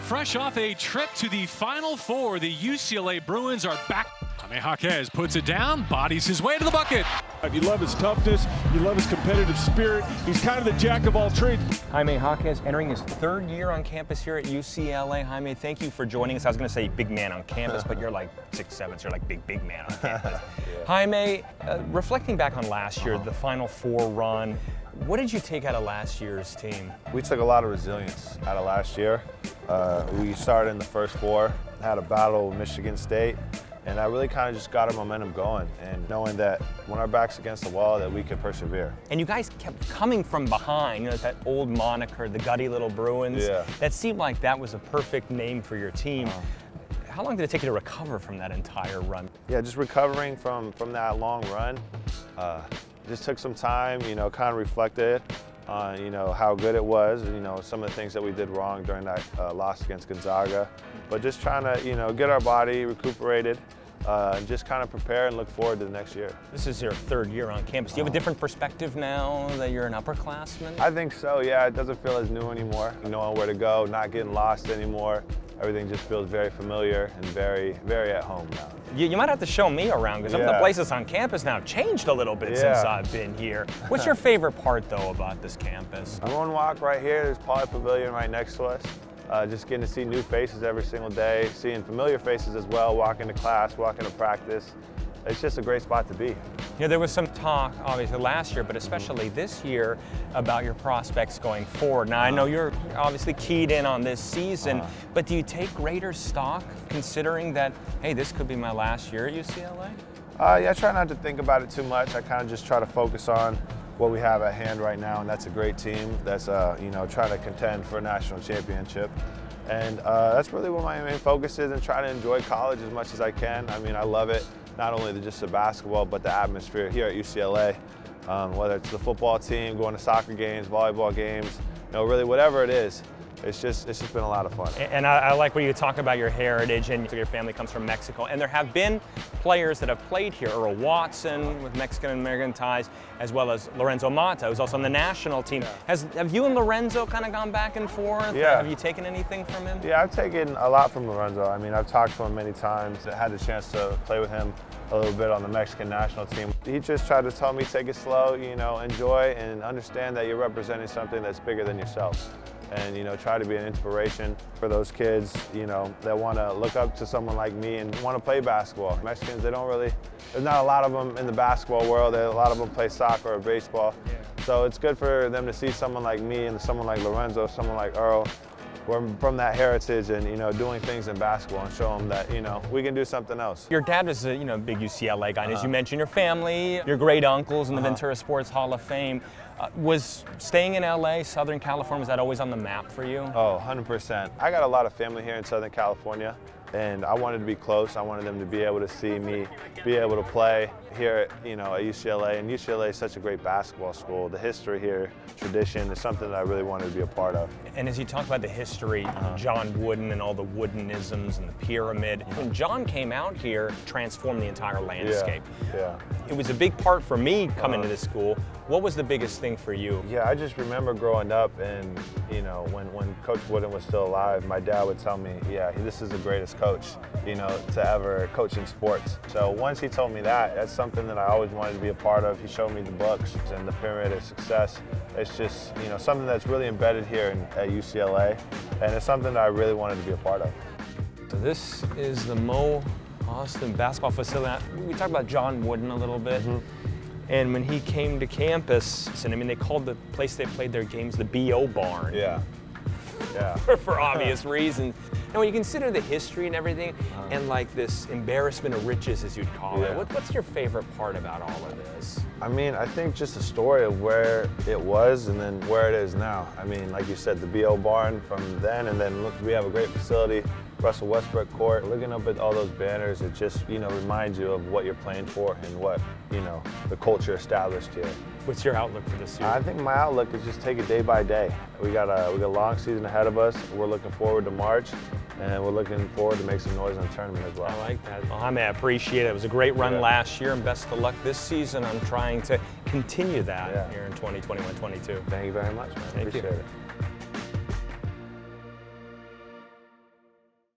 fresh off a trip to the Final Four, the UCLA Bruins are back. Jaime Jaquez puts it down, bodies his way to the bucket. You love his toughness, you love his competitive spirit. He's kind of the jack of all trades. Jaime Jaquez entering his third year on campus here at UCLA. Jaime, thank you for joining us. I was going to say big man on campus, but you're like 6'7", so you're like big man on campus. Yeah. Jaime, reflecting back on last year, the Final Four run, what did you take out of last year's team? We took a lot of resilience out of last year. We started in the first four, had a battle with Michigan State, and I really kind of just got our momentum going, and knowing that when our back's against the wall that we could persevere. And you guys kept coming from behind, you know, that old moniker, the Gutty Little Bruins. Yeah. That seemed like that was a perfect name for your team. How long did it take you to recover from that entire run? Yeah, just recovering from that long run. Just took some time, you know, kind of reflected on, you know, how good it was, you know, some of the things that we did wrong during that loss against Gonzaga. But just trying to, you know, get our body recuperated, and just kind of prepare and look forward to the next year. This is your third year on campus. Do you have a different perspective now that you're an upperclassman? I think so, yeah. It doesn't feel as new anymore. Knowing where to go, not getting lost anymore. Everything just feels very familiar and very, very at home now. You might have to show me around, because some of the places on campus now changed a little bit since I've been here. What's your favorite part, though, about this campus? I'm on walk right here. There's Poly Pavilion right next to us. Just getting to see new faces every single day, seeing familiar faces as well, walking to class, walking to practice. It's just a great spot to be. You know, there was some talk, obviously, last year, but especially this year, about your prospects going forward. Now, I know you're obviously keyed in on this season, but do you take greater stock considering that, hey, this could be my last year at UCLA? Yeah, I try not to think about it too much. I kind of just try to focus on what we have at hand right now, and that's a great team that's, you know, trying to contend for a national championship. And that's really what my main focus is, and try to enjoy college as much as I can. I mean, I love it. Not only just the basketball, but the atmosphere here at UCLA. Whether it's the football team, going to soccer games, volleyball games, you know, really whatever it is. It's just been a lot of fun. And I like when you talk about your heritage, and your family comes from Mexico. And there have been players that have played here. Earl Watson with Mexican and American ties, as well as Lorenzo Mata, who's also on the national team. Have you and Lorenzo kind of gone back and forth? Yeah. Have you taken anything from him? Yeah, I've taken a lot from Lorenzo. I mean, I've talked to him many times. I had the chance to play with him a little bit on the Mexican national team. He just tried to tell me, take it slow, you know, enjoy and understand that you're representing something that's bigger than yourself. And, you know, try to be an inspiration for those kids, you know, that want to look up to someone like me and want to play basketball. Mexicans, they don't really, there's not a lot of them in the basketball world. A lot of them play soccer or baseball. So it's good for them to see someone like me and someone like Lorenzo, someone like Earl, who are from that heritage and, you know, doing things in basketball, and show them that, you know, we can do something else. Your dad was a, you know, big UCLA guy, and as you mentioned, your family, your great uncles in the Ventura Sports Hall of Fame. Was staying in LA, Southern California, was that always on the map for you? Oh, 100%. I got a lot of family here in Southern California, and I wanted to be close. I wanted them to be able to see me be able to play here, you know, at UCLA. And UCLA is such a great basketball school. The history here, tradition, is something that I really wanted to be a part of. And as you talk about the history, John Wooden and all the Woodenisms and the pyramid, when John came out here, transformed the entire landscape. Yeah. It was a big part for me coming to this school. What was the biggest thing for you? Yeah, I just remember growing up, and, you know, when Coach Wooden was still alive, my dad would tell me, yeah, this is the greatest coach, you know, to ever coach in sports. So once he told me that, that's something that I always wanted to be a part of. He showed me the books and the pyramid of success. It's just, you know, something that's really embedded here at UCLA, and it's something that I really wanted to be a part of. So this is the Mo Austin basketball facility. We talked about John Wooden a little bit. And when he came to campus, and I mean, they called the place they played their games the B.O. Barn. Yeah. for obvious reasons. And when you consider the history and everything, and like this embarrassment of riches, as you'd call it, what's your favorite part about all of this? I mean, I think just the story of where it was and then where it is now. I mean, like you said, the B.O. Barn from then, and then look, we have a great facility, Russell Westbrook Court. Looking up at all those banners, it just, you know, reminds you of what you're playing for and what, you know, the culture established here. What's your outlook for this year? I think my outlook is just take it day by day. We got a long season ahead of us. We're looking forward to March, and we're looking forward to make some noise in the tournament as well. I like that. Well, Jaime, I appreciate it. It was a great run last year, and best of luck this season on trying to continue that here in 2021-22. Thank you very much, man. Appreciate it.